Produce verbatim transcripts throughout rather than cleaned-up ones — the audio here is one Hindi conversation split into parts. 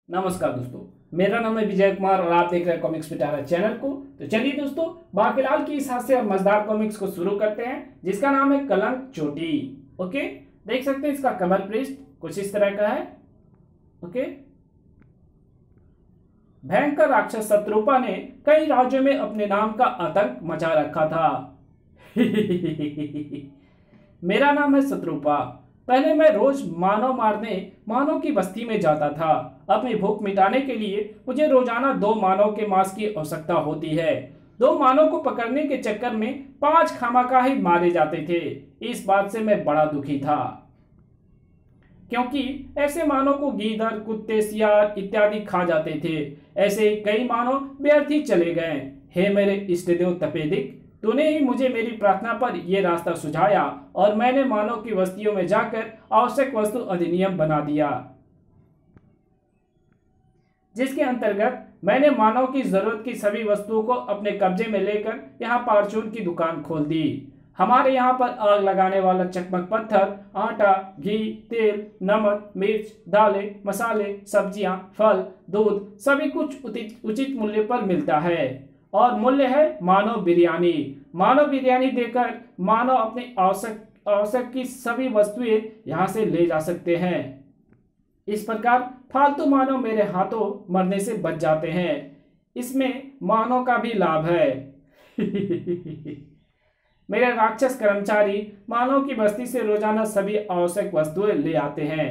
नमस्कार दोस्तों, मेरा नाम है विजय कुमार और आप देख रहे हैं कॉमिक्स पिटारा चैनल को। तो चलिए दोस्तों, बाकीलाल की इस हास्य और मजेदार कॉमिक्स को शुरू करते हैं, जिसका नाम है कलंक चोटी। ओके, देख सकते हैं इसका कवर पृष्ठ कुछ इस तरह का है। ओके, भयंकर राक्षस शत्रुपा ने कई राज्यों में अपने नाम का आतंक मचा रखा था। मेरा नाम है शत्रुपा। पहले मैं रोज मानव मारने मानव की बस्ती में जाता था। अपनी भूख मिटाने के लिए मुझे रोजाना दो मानव के मांस की आवश्यकता होती है। दो मानव को पकड़ने के चक्कर में पांच खामखा मारे जाते थे। इस बात से मैं बड़ा दुखी था, क्योंकि ऐसे मानव को गीदड़, कुत्ते, सियार इत्यादि खा जाते थे। ऐसे ही कई मानव व्यर्थ ही चले गए। हे मेरे इष्टदेव तपेदिक, तूने ही मुझे मेरी प्रार्थना पर यह रास्ता सुझाया और मैंने मानव की बस्तियों में जाकर आवश्यक वस्तु अधिनियम बना दिया, जिसके अंतर्गत मैंने मानव की जरूरत की सभी वस्तुओं को अपने कब्जे में लेकर यहाँ परचून की दुकान खोल दी। हमारे यहाँ पर आग लगाने वाला चकमक पत्थर, आटा, घी, तेल, नमक, मिर्च, दालें, मसाले, सब्जियां, फल, दूध सभी कुछ उचित उचित मूल्य पर मिलता है। और मूल्य है मानव बिरयानी। मानव बिरयानी देकर मानव अपनी आवश्यक आवश्यक की सभी वस्तुएं यहाँ से ले जा सकते हैं। इस प्रकार फालतू मानव मेरे हाथों मरने से बच जाते हैं। इसमें मानव का भी लाभ है। मेरे राक्षस कर्मचारी मानव की बस्ती से रोजाना सभी आवश्यक वस्तुएं ले आते हैं,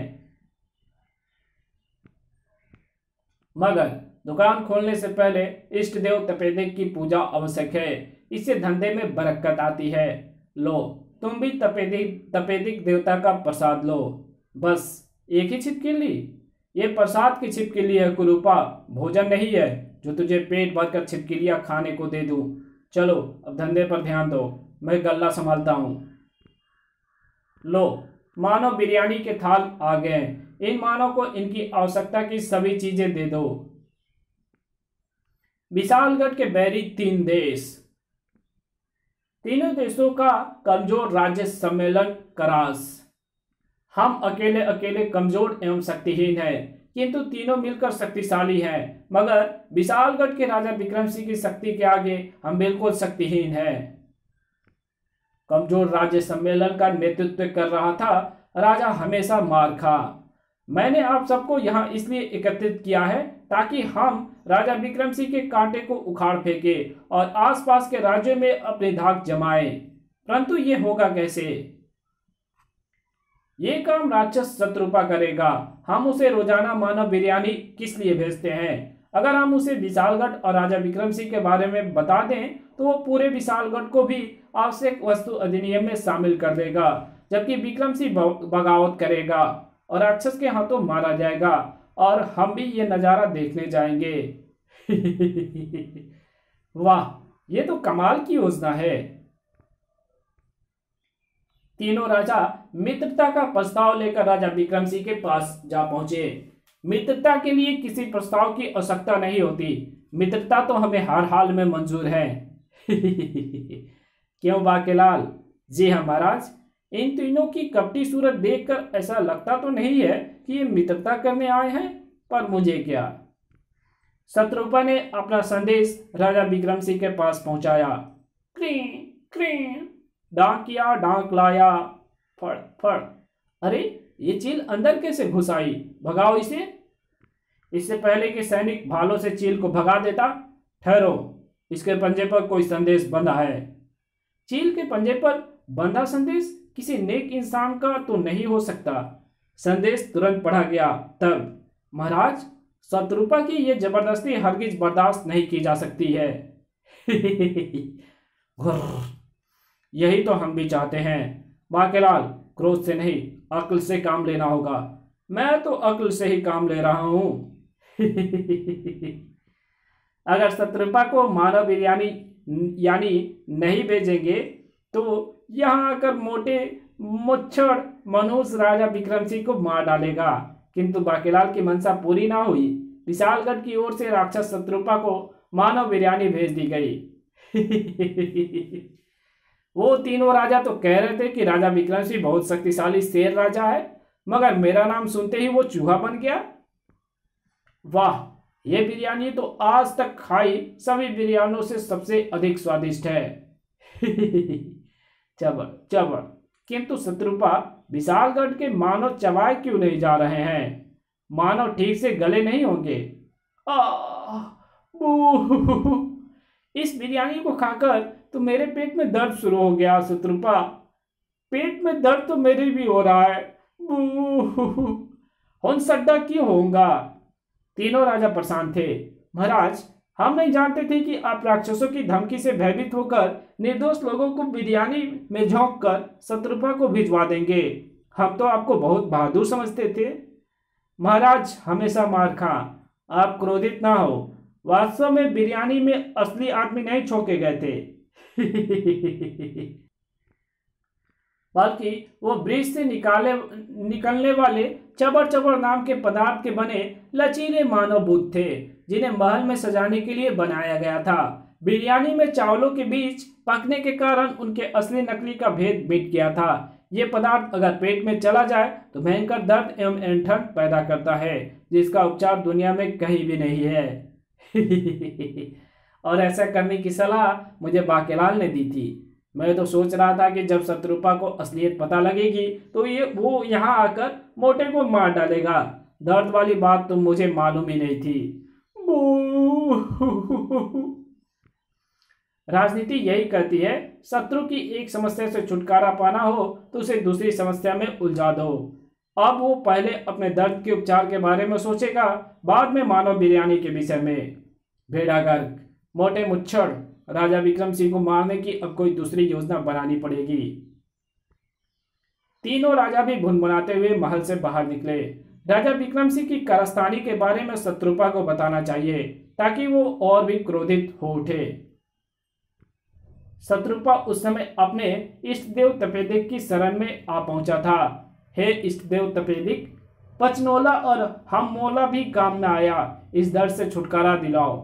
मगर दुकान खोलने से पहले इष्ट देव तपेदिक की पूजा आवश्यक है। इससे धंधे में बरकत आती है। लो, तुम भी तपेदिक तपेदिक देवता का प्रसाद लो। बस एक ही छिपकली? ये प्रसाद की छिपकली है कुरूपा, भोजन नहीं है जो तुझे पेट भरकर छिपकलियां खाने को दे दूं। चलो अब धंधे पर ध्यान दो, मैं गल्ला संभालता हूं। लो, मानव बिरयानी के थाल आ गए। इन मानव को इनकी आवश्यकता की सभी चीजें दे दो। विशालगढ़ के बैरी तीन देश। तीनों देशों का कमजोर राज्य सम्मेलन करास। हम अकेले अकेले कमजोर एवं शक्तिहीन हैं, किंतु तीनों मिलकर शक्तिशाली हैं। मगर विशालगढ़ के राजा विक्रम सिंह की शक्ति के आगे हम बिल्कुल शक्तिहीन हैं। कमजोर राज्य सम्मेलन का नेतृत्व कर रहा था राजा हमेशा मार खा। मैंने आप सबको यहाँ इसलिए एकत्रित किया है ताकि हम राजा विक्रम सिंह के कांटे को उखाड़ फेंके और आसपास के राज्यों में अपनी धाक जमाए। परंतु ये होगा कैसे? ये काम राक्षस शत्रुपा करेगा। हम उसे रोजाना मानव बिरयानी किस लिए भेजते हैं? अगर हम उसे विशालगढ़ और राजा विक्रम सिंह के बारे में बता दें तो वो पूरे विशालगढ़ को भी आवश्यक वस्तु अधिनियम में शामिल कर देगा, जबकि विक्रम सिंह बगावत करेगा और राक्षस के हाथों मारा जाएगा और हम भी ये नजारा देखने जाएंगे। वाह, ये तो कमाल की योजना है। तीनों राजा मित्रता का प्रस्ताव लेकर राजा विक्रम सिंह के पास जा पहुंचे। मित्रता के लिए किसी प्रस्ताव की आवश्यकता नहीं होती। मित्रता तो हमें हर हाल में मंजूर है। क्यों बाकीलाल? जी हाँ महाराज। इन तीनों की कपटी सूरत देखकर ऐसा लगता तो नहीं है कि ये मित्रता करने आए हैं, पर मुझे क्या। शत्रुपा ने अपना संदेश राजा विक्रम सिंह के पास पहुंचाया। क्री क्री, डाकिया डाक लाया, फड़ फड़। अरे, ये चील अंदर कैसे घुस आई? भगाओ इसे। इससे पहले कि सैनिक भालों से चील को भगा देता, ठहरो, इसके पंजे पर कोई संदेश बंधा है। चील के पंजे पर बंधा संदेश किसी नेक इंसान का तो नहीं हो सकता। संदेश तुरंत पढ़ा गया। तब महाराज, शत्रुपा की यह जबरदस्ती हरगिज बर्दाश्त नहीं की जा सकती है। यही तो हम भी चाहते हैं। बाकीलाल, क्रोध से नहीं, अक्ल से काम लेना होगा। मैं तो अक्ल से ही काम ले रहा हूं। अगर शत्रुपा को मानव बिरयानी यानी नहीं भेजेंगे तो यहाँ आकर मोटे मुच्छड़ मनुष्य राजा विक्रम सिंह को मार डालेगा। किंतु बाकीलाल की मंशा पूरी ना हुई। विशालगढ़ की ओर से राक्षस शत्रुपा को मानव बिरयानी भेज दी गई। वो तीनों राजा तो कह रहे थे कि राजा विक्रम सिंह बहुत शक्तिशाली शेर राजा है, मगर मेरा नाम सुनते ही वो चूहा बन गया। वाह, ये बिरयानी तो आज तक खाई सभी बिरयानियों से सबसे अधिक स्वादिष्ट है। चबर चबर। किंतु शत्रुपा, विशालगढ़ के मानव चबाए क्यों नहीं जा रहे हैं? मानव ठीक से गले नहीं होंगे। आह, बू। इस बिरयानी को खाकर तो मेरे पेट में दर्द शुरू हो गया शत्रुपा। पेट में दर्द तो मेरे भी हो रहा है। सड्डा क्यों होगा? तीनों राजा परेशान थे। महाराज, हम नहीं जानते थे कि आप राक्षसों की धमकी से भयभीत होकर निर्दोष लोगों को बिरयानी में झोंक कर शत्रुपा को भिजवा देंगे। हम तो आपको बहुत बहादुर समझते थे। महाराज, हमेशा मार खा, आप क्रोधित ना हो। वास्तव में बिरयानी में असली आदमी नहीं छोके गए थे। बल्कि वो ब्रिज से निकाले निकलने वाले चबर चबर नाम के पदार्थ के बने लचीले मानव भूत थे, जिन्हें महल में सजाने के लिए बनाया गया था। बिरयानी में चावलों के बीच पकने के कारण उनके असली नकली का भेद मिट गया था। ये पदार्थ अगर पेट में चला जाए तो भयंकर दर्द एवं ऐंठन पैदा करता है, जिसका उपचार दुनिया में कहीं भी नहीं है। और ऐसा करने की सलाह मुझे बाकेलाल ने दी थी। मैं तो सोच रहा था कि जब शत्रुपा को असलियत पता लगेगी तो ये वो यहाँ आकर मोटे को मार डालेगा। दर्द वाली बात तो मुझे मालूम ही नहीं थी। राजनीति यही कहती है, शत्रु की एक समस्या से छुटकारा पाना हो तो उसे दूसरी समस्या में उलझा दो। अब वो पहले अपने दर्द के उपचार के बारे में सोचेगा, बाद में मानव बिरयानी के विषय में। भेड़ागर्क, मोटे मुच्छड़, राजा विक्रम सिंह को मारने की अब कोई दूसरी योजना बनानी पड़ेगी। तीनों राजा भी भुनभुनाते हुए महल से बाहर निकले। राजा विक्रम सिंह की कारस्तानी के बारे में शत्रुपा को बताना चाहिए ताकि वो और भी क्रोधित हो उठे। शत्रुपा उस समय अपने इष्ट देव तपेदिक की शरण में आ पहुंचा था। हे इष्ट देव तपेदिक, पचनोला और हम मोला भी काम न आया, इस दर्द से छुटकारा दिलाओ।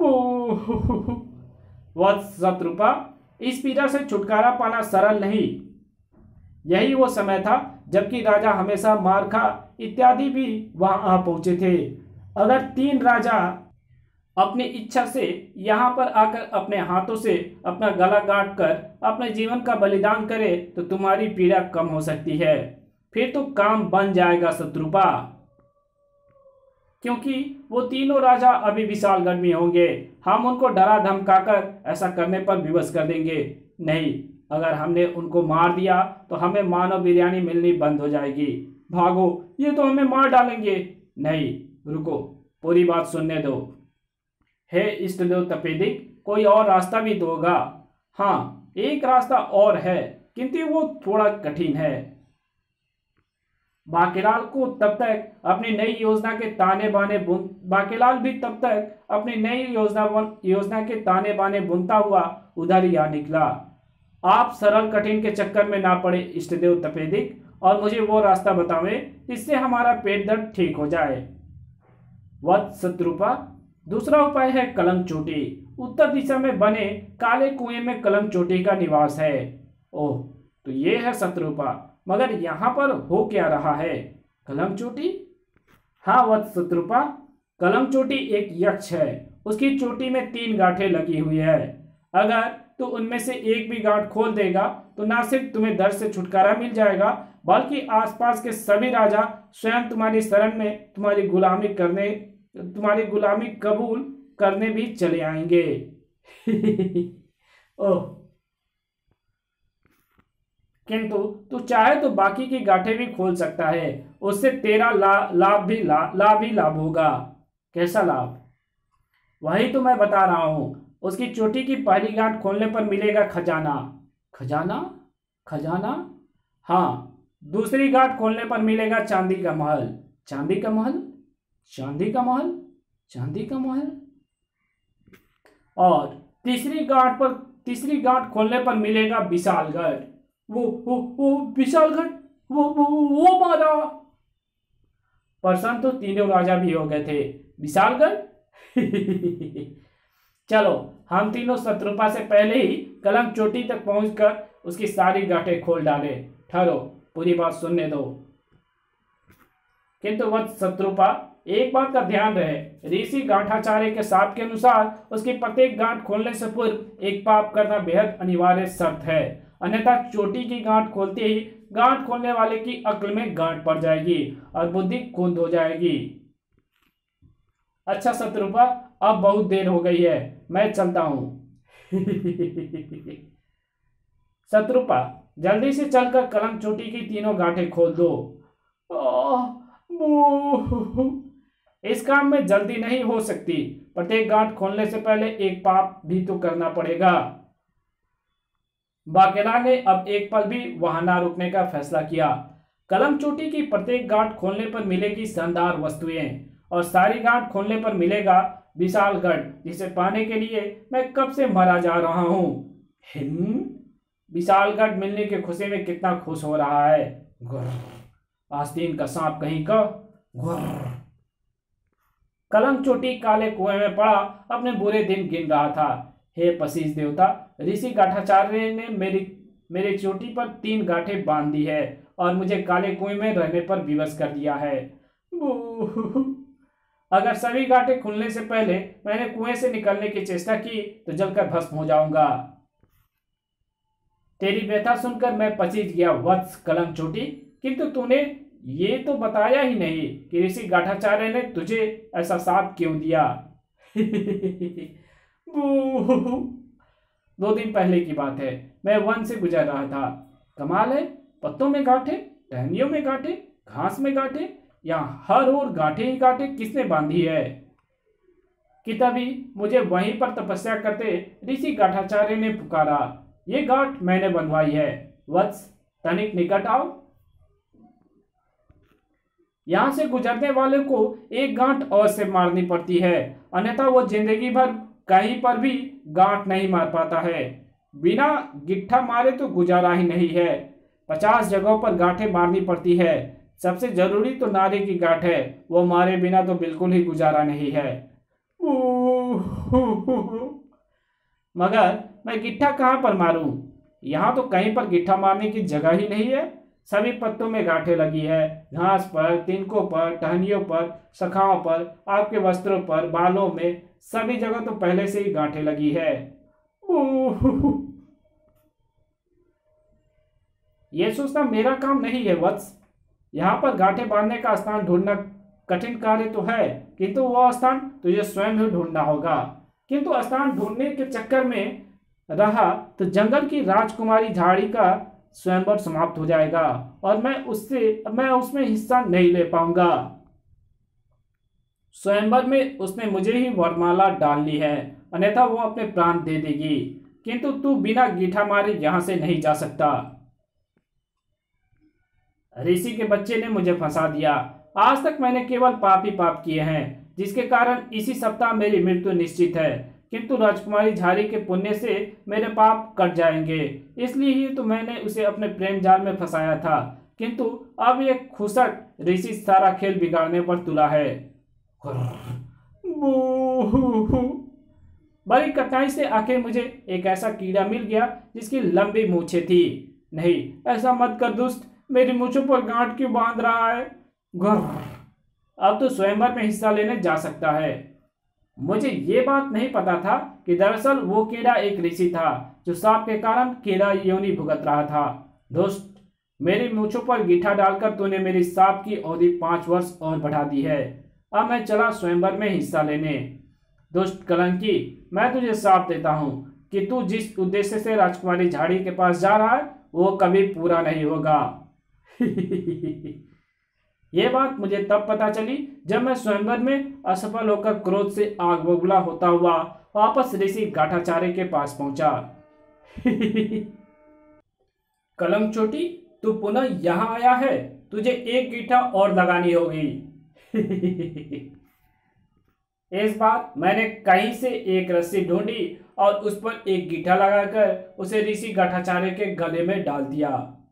वह शत्रुपा, इस पीड़ा से छुटकारा पाना सरल नहीं। यही वो समय था जबकि राजा हमेशा मार खा इत्यादि भी वहां आ पहुंचे थे। अगर तीन राजा अपनी इच्छा से यहाँ पर आकर अपने हाथों से अपना गला काट कर अपने जीवन का बलिदान करे तो तुम्हारी पीड़ा कम हो सकती है। फिर तो काम बन जाएगा शत्रुपा, क्योंकि वो तीनों राजा अभी विशालगढ़ में होंगे। हम उनको डरा धमकाकर ऐसा करने पर विवश कर देंगे। नहीं, अगर हमने उनको मार दिया तो हमें मानव बिरयानी मिलनी बंद हो जाएगी। भागो, ये तो हमें मार डालेंगे। नहीं, रुको, पूरी बात सुनने दो। हे इष्टदेव तपेदिक, कोई और रास्ता भी दोगा? हाँ, एक रास्ता और है, किंतु वो थोड़ा कठिन है। बाकेलाल को तब तक अपनी नई योजना के ताने बाने बुन बाकेलाल भी तब तक अपनी नई योजना योजना के ताने बाने बुनता हुआ उधर ही आ निकला। आप सरल कठिन के चक्कर में ना पड़े इष्टदेव तपेदिक, और मुझे वो रास्ता बतावें जिससे हमारा पेट दर्द ठीक हो जाए। वत्स शत्रुपा, दूसरा उपाय है कलंक चोटी। उत्तर दिशा में बने काले कुएं में कलंक चोटी का निवास है। ओह, तो ये है शत्रुपा, मगर यहाँ पर हो क्या रहा है? कलंक चोटी? हाँ वत्स शत्रुपा, कलंक चोटी एक यक्ष है। उसकी चोटी में तीन गांठें लगी हुई है। अगर तो उनमें से एक भी गांठ खोल देगा तो ना सिर्फ तुम्हें दर्द से छुटकारा मिल जाएगा, बल्कि आसपास के सभी राजा स्वयं तुम्हारी शरण में तुम्हारी गुलामी करने तुम्हारी गुलामी कबूल करने भी चले आएंगे। ओह, किंतु तू चाहे तो बाकी की गांठें भी खोल सकता है। उससे तेरा ला, लाभ भी ला, लाभ ही लाभ होगा। कैसा लाभ? वही तो मैं बता रहा हूं। उसकी चोटी की पहली गांठ खोलने पर मिलेगा खजाना। खजाना? खजाना? हाँ, दूसरी गांठ खोलने पर मिलेगा चांदी का महल। चांदी का महल? चांदी का महल? चांदी का महल? और तीसरी गांठ पर तीसरी गांठ खोलने पर मिलेगा विशालगढ़। वो वो वो विशालगढ़, वो वो वो मारा। प्रसन्न तो तीनों राजा भी हो गए थे। विशालगढ़? चलो, हम तीनों शत्रुपा से पहले ही कलंक चोटी तक पहुंचकर उसकी सारी गांठें खोल डाले। ठहरो, पूरी बात सुनने दो। किंतु वह शत्रुपा, एक बात का ध्यान रहे, ऋषि गांठाचार्य के शाप के अनुसार उसकी प्रत्येक गांठ खोलने से पूर्व एक पाप करना बेहद अनिवार्य शर्त है, अन्यथा चोटी की गांठ खोलते ही गांठ खोलने वाले की अक्ल में गांठ पड़ जाएगी और बुद्धि कुंद हो जाएगी। अच्छा शत्रुपा, अब बहुत देर हो गई है, मैं चलता हूं। शत्रुपा, जल्दी से चलकर कलम चोटी की तीनों गांठें खोल दो। इस काम में जल्दी नहीं हो सकती, प्रत्येक गांठ खोलने से पहले एक पाप भी तो करना पड़ेगा। बाकेला ने अब एक पल भी वहां ना रुकने का फैसला किया। कलम चोटी की प्रत्येक गांठ खोलने पर मिलेगी शानदार वस्तुएं और सारी गांठ खोलने पर मिलेगा विशालगढ़, जिसे पाने के लिए मैं कब से मरा जा रहा हूं। विशालगढ़ मिलने की खुशी में कितना खुश हो रहा है। आस्तीन का सांप कहीं का। कलम चोटी काले कुएं में पड़ा अपने बुरे दिन गिन रहा था। हे पसीज देवता, ऋषि गांठाचार्य ने मेरी मेरी चोटी पर तीन गांठें बांध दी है और मुझे काले कुएं में रहने पर विवश कर दिया है। अगर सभी गांठें खुलने से पहले मैंने कुएं से निकलने की चेष्टा की तो जलकर भस्म हो जाऊंगा। तेरी व्यथा सुनकर मैं पसीज गया वत्स कलम चोटी, किंतु तूने ये तो बताया ही नहीं कि ऋषि गांठाचार्य ने तुझे ऐसा साप क्यों दिया। दो दिन पहले की बात है, मैं वन से गुजर रहा था। कमाल है, पत्तों में गांठे, टहनियों में गांठे, घास में गांठे, या हर ओर गांठे ही गांठे किसने बांधी है। कि तभी मुझे वहीं पर तपस्या करते ऋषि गांठाचार्य ने पुकारा, ये गांठ मैंने बंधवाई है, वत्स तनिक निकट आओ। यहां से गुजरने वाले को एक गांठ और से मारनी पड़ती है, अन्यथा वो जिंदगी भर कहीं पर भी गांठ नहीं मार पाता है। बिना गिट्ठा मारे तो गुजारा ही नहीं है। पचास जगहों पर गांठें मारनी पड़ती है। सबसे जरूरी तो नारे की गांठ है, वो मारे बिना तो बिल्कुल ही गुजारा नहीं है। मगर मैं गिट्ठा कहां पर मारूं? यहां तो कहीं पर गिट्ठा मारने की जगह ही नहीं है। सभी पत्तों में गांठें लगी है, घास पर, तिनकों पर, टहनियों पर, शाखाओं पर, आपके वस्त्रों पर, बालों में, सभी जगह तो पहले से ही गांठें लगी है। यह सोचना मेरा काम नहीं है वत्स। यहाँ पर गांठें बांधने का स्थान ढूंढना कठिन कार्य तो है, किंतु वह स्थान तुझे स्वयं ही ढूंढना होगा। किंतु स्थान ढूंढने के चक्कर में रहा तो जंगल की राजकुमारी झाड़ी का स्वयंवर समाप्त हो जाएगा और मैं उससे मैं उसमें हिस्सा नहीं ले पाऊंगा। स्वयंवर में उसने मुझे ही वरमाला डालनी है, अन्यथा वो अपने प्राण दे देगी। किंतु तू बिना गीठा मारे यहां से नहीं जा सकता। ऋषि के बच्चे ने मुझे फंसा दिया। आज तक मैंने केवल पाप ही पाप किए हैं, जिसके कारण इसी सप्ताह मेरी मृत्यु निश्चित है। किंतु राजकुमारी झारी के पुण्य से मेरे पाप कट जाएंगे, इसलिए ही तो मैंने उसे अपने प्रेम जाल में फंसाया था। किंतु अब ये खुसट ऋषि सारा खेल बिगाड़ने पर तुला है। बड़ी कठिनाई से आखिर मुझे एक ऐसा कीड़ा मिल गया जिसकी लंबी मूछें थी। नहीं, ऐसा मत कर दुष्ट, मेरी मूछों पर गांठ क्यों बांध रहा है। अब तो स्वयंवर में हिस्सा लेने जा सकता है। मुझे ये बात नहीं पता था कि दरअसल वो कीड़ा एक ऋषि था जो सांप के कारण कीड़ा योनि भुगत रहा था। दोस्त, मेरी मूछों पर गीठा डालकर तूने मेरी सांप की अवधि पांच वर्ष और बढ़ा दी है। अब मैं चला स्वयंवर में हिस्सा लेने। दुष्ट कलंकी, मैं तुझे साफ देता हूँ कि तू जिस उद्देश्य से राजकुमारी झाड़ी के पास जा रहा है वो कभी पूरा नहीं होगा। यह बात मुझे तब पता चली जब मैं स्वयंवर में असफल होकर क्रोध से आग बबूला होता हुआ वापस ऋषि गांठाचार्य के पास पहुंचा। कलम चोटी, तू पुनः यहाँ आया है, तुझे एक गीठा और लगानी होगी। इस बार मैंने कहीं से एक रस्सी ढूंढी और उस पर एक गीठा लगाकर उसे ऋषि गांठाचार्य के गले में डाल दिया।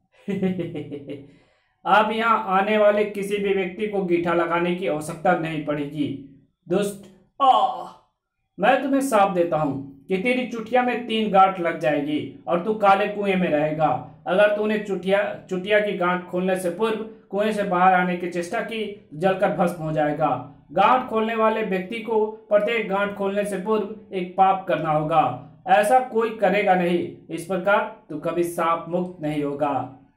अब यहाँ आने वाले किसी भी व्यक्ति को गीठा लगाने की आवश्यकता नहीं पड़ेगी। दुष्ट, आ मैं तुम्हें साफ देता हूँ कि तेरी चुटिया में तीन गांठ लग जाएगी और तू काले कुएं में रहेगा। अगर तूने चुटिया चुटिया की गांठ खोलने से पूर्व कुएं से बाहर आने की चेष्टा की, जलकर भस्म हो जाएगा। गांठ खोलने वाले व्यक्ति को प्रत्येक गांठ खोलने से पूर्व एक पाप करना होगा। ऐसा कोई करेगा नहीं, इस प्रकार तू कभी शाप मुक्त नहीं होगा।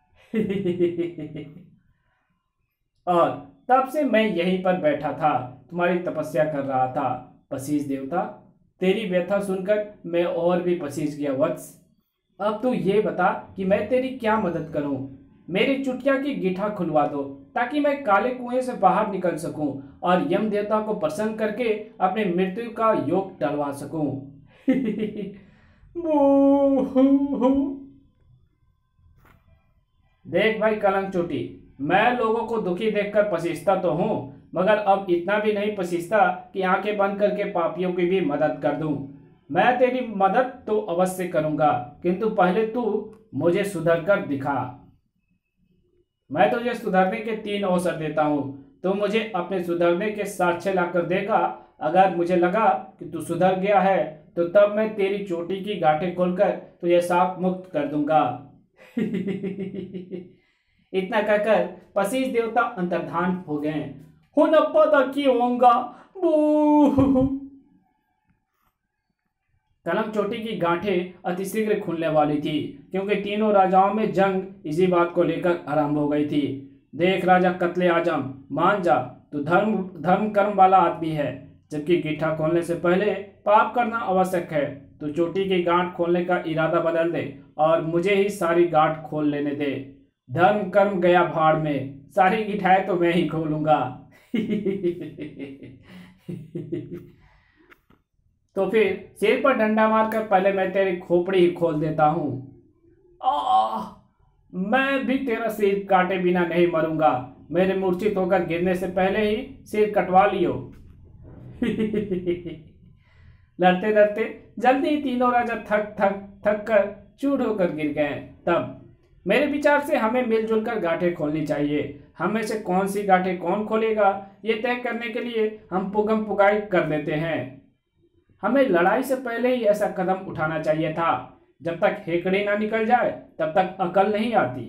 और तब से मैं यहीं पर बैठा था, तुम्हारी तपस्या कर रहा था पसीज देवता। तेरी व्यथा सुनकर मैं और भी पसीज गया वत्स। अब तू ये बता कि मैं तेरी क्या मदद करूं। मेरी चुटिया की गिठा खुलवा दो ताकि मैं काले कुएं से बाहर निकल सकूं और यम देवता को प्रसन्न करके अपने मृत्यु का योग टलवा सकूं। देख भाई कलंक चोटी, मैं लोगों को दुखी देखकर पसीजता तो हूं, मगर अब इतना भी नहीं पसीजता कि आंखें बंद करके पापियों की भी मदद कर दूं। मैं तेरी मदद तो अवश्य करूंगा, किंतु पहले तू मुझे सुधर कर दिखा। मैं तुझे सुधरने के तीन अवसर देता हूं, तो मुझे अपने सुधरने के साक्ष्य लाकर देगा। अगर मुझे लगा कि तू सुधर गया है तो तब मैं तेरी चोटी की गांठें खोलकर तुझे शाप मुक्त कर दूंगा। इतना कहकर पसीज देवता अंतर्धान हो गए। हुनप्पा तक होगा। कलंक चोटी की गांठें अतिशीघ्र खुलने वाली थी, क्योंकि तीनों राजाओं में जंग इसी बात को लेकर आरंभ हो गई थी। देख राजा कत्ले आजम, मान जा तू धर्म धर्म कर्म वाला आदमी है, जबकि गिट्ठा खोलने से पहले पाप करना आवश्यक है। तू चोटी की गांठ खोलने का इरादा बदल दे और मुझे ही सारी गांठ खोल लेने दे। धर्म कर्म गया भाड़ में, सारी गिठाएं तो मैं ही खोलूंगा। तो फिर सिर पर डंडा मारकर पहले मैं तेरी खोपड़ी ही खोल देता हूं। आह, मैं भी तेरा सिर काटे बिना नहीं मरूंगा। मेरे मूर्छित होकर गिरने से पहले ही सिर कटवा लियो। लड़ते लड़ते जल्दी ही तीनों राजा थक थक थक कर चूर होकर गिर गए। तब मेरे विचार से हमें मिलजुल कर गांठें खोलनी चाहिए। हम में से कौन सी गांठें कौन खोलेगा, ये तय करने के लिए हम पुगम पुगाई कर देते हैं। हमें लड़ाई से पहले ही ऐसा कदम उठाना चाहिए था। जब तक हेकड़ी ना निकल जाए तब तक अकल नहीं आती।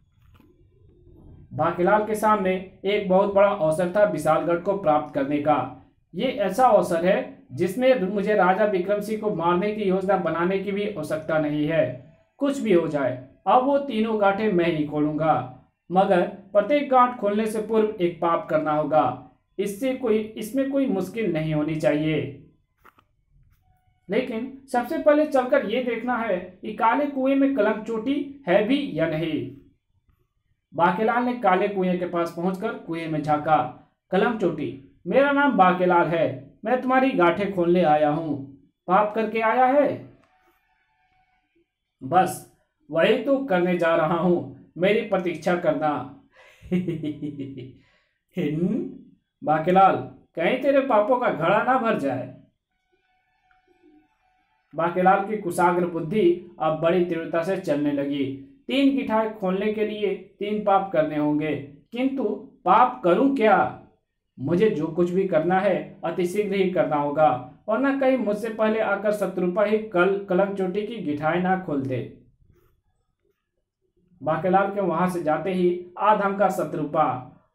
बाकीलाल के सामने एक बहुत बड़ा अवसर था विशालगढ़ को प्राप्त करने का। ये ऐसा अवसर है जिसमें मुझे राजा विक्रम सिंह को मारने की योजना बनाने की भी आवश्यकता नहीं है। कुछ भी हो जाए, अब वो तीनों गांठें मैं ही खोलूंगा, मगर प्रत्येक गांठ खोलने से पूर्व एक पाप करना होगा। इससे कोई इसमें कोई मुश्किल नहीं होनी चाहिए। लेकिन सबसे पहले चलकर यह देखना है कि काले कुएं में कलंक चोटी है भी या नहीं। बाकेलाल ने काले कुएं के पास पहुंचकर कुएं में झांका। कलंक चोटी, मेरा नाम बाकेलाल है, मैं तुम्हारी गांठें खोलने आया हूं। पाप करके आया है? बस वही तो करने जा रहा हूं, मेरी प्रतीक्षा करना। बाकेलाल, कहीं तेरे पापों का घड़ा ना भर जाए। बाकेलाल की कुशाग्र बुद्धि अब बड़ी तीव्रता से चलने लगी। तीन गिठाएं खोलने के लिए तीन पाप करने होंगे, किंतु पाप करूं क्या? मुझे जो कुछ भी करना है अतिशीघ्र ही करना होगा, वरना कहीं मुझसे पहले आकर शत्रुपा ही कल कलंक चोटी की गिठाएं ना खोल दे। बाकेलाल के वहां से जाते ही आधम का शत्रुपा।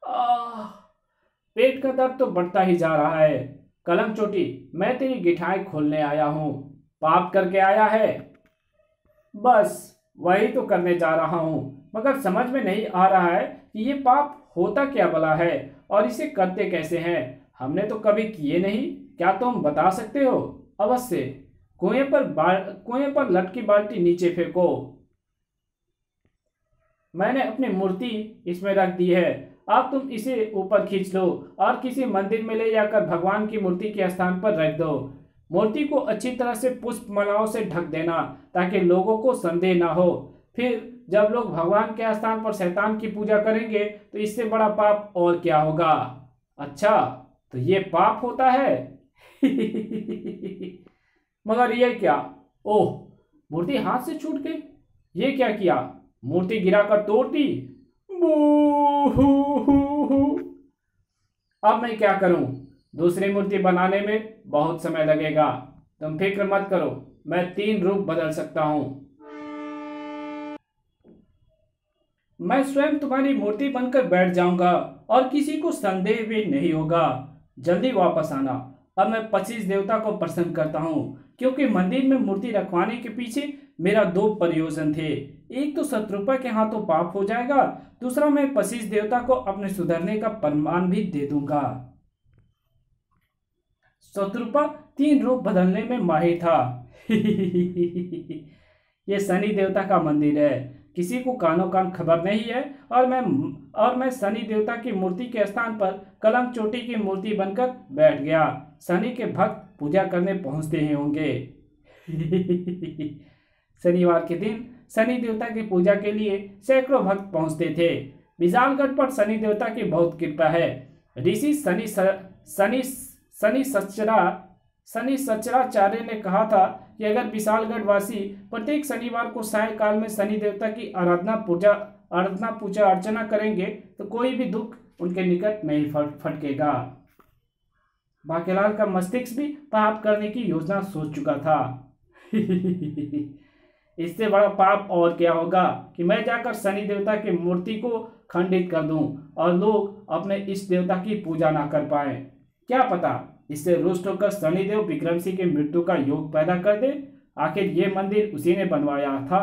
पेट का दर्द तो बढ़ता ही जा रहा है। कलंक चोटी, मैं तेरी गिठाएं खोलने आया हूं। पाप करके आया है? बस वही तो करने जा रहा हूं, मगर समझ में नहीं आ रहा है कि ये पाप होता क्या भला है और इसे करते कैसे हैं। हमने तो कभी किए नहीं, क्या तुम बता सकते हो? अवश्य। कुएं पर कुएं पर लटकी बाल्टी नीचे फेंको। मैंने अपनी मूर्ति इसमें रख दी है, अब तुम इसे ऊपर खींच लो और किसी मंदिर में ले जाकर भगवान की मूर्ति के स्थान पर रख दो। मूर्ति को अच्छी तरह से पुष्प मालाओं से ढक देना ताकि लोगों को संदेह ना हो। फिर जब लोग भगवान के स्थान पर शैतान की पूजा करेंगे तो इससे बड़ा पाप और क्या होगा। अच्छा, तो ये पाप होता है। मगर ये क्या? ओह, मूर्ति हाथ से छूट गई। ये क्या किया? मूर्ति गिराकर तोड़ दी। अब मैं क्या करूं? दूसरी मूर्ति बनाने में बहुत समय लगेगा। तुम फिक्र मत करो, मैं तीन रूप बदल सकता हूं। मैं स्वयं तुम्हारी मूर्ति बनकर बैठ जाऊंगा और किसी को संदेह भी नहीं होगा। जल्दी वापस आना। अब मैं पच्चीस देवता को प्रसन्न करता हूँ, क्योंकि मंदिर में मूर्ति रखवाने के पीछे मेरा दो प्रयोजन थे। एक तो शत्रुपा के हाथों पाप हो जाएगा, दूसरा मैं पच्चीस देवता को अपने सुधरने का प्रमाण भी दे दूंगा। शत्रुपा तीन रूप बदलने में माहिर था। ये शनि देवता का मंदिर है, किसी को कानो कान खबर नहीं है, और मैं और मैं शनि देवता की मूर्ति के स्थान पर कलंक चोटी की मूर्ति बनकर बैठ गया। शनि के भक्त पूजा करने पहुंचते ही होंगे। शनिवार के दिन शनि देवता की पूजा के लिए सैकड़ों भक्त पहुंचते थे। विशालगढ़ पर शनि देवता की बहुत कृपा है। ऋषि शनि शनि शनि सचरा शनि सचराचार्य ने कहा था कि अगर विशालगढ़ वासी प्रत्येक शनिवार को सायंकाल में शनि देवता की आराधना पूजा आराधना पूजा अर्चना करेंगे तो कोई भी दुख उनके निकट नहीं फटकेगा। बाकेलाल का मस्तिष्क भी पाप करने की योजना सोच चुका था। इससे बड़ा पाप और क्या होगा कि मैं जाकर शनि देवता की मूर्ति को खंडित कर दूं और लोग अपने इष्ट देवता की पूजा ना कर पाए। क्या पता इससे रुष्ट होकर शनिदेव विक्रम सिंह की मृत्यु का योग पैदा कर दे। आखिर ये मंदिर उसी ने बनवाया था।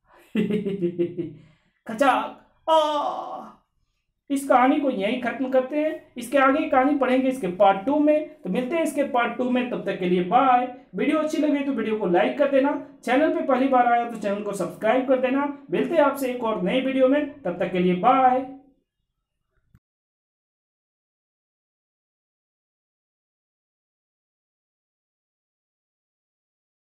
खचाक आ इस कहानी को यहीं खत्म करते हैं। इसके आगे कहानी पढ़ेंगे इसके पार्ट टू में। तो मिलते हैं इसके पार्ट टू में, तब तक के लिए बाय। वीडियो अच्छी लगी तो वीडियो को लाइक कर देना, चैनल पे पहली बार आया तो चैनल को सब्सक्राइब कर देना। मिलते हैं आपसे एक और नई वीडियो में, तब तक के लिए बाय।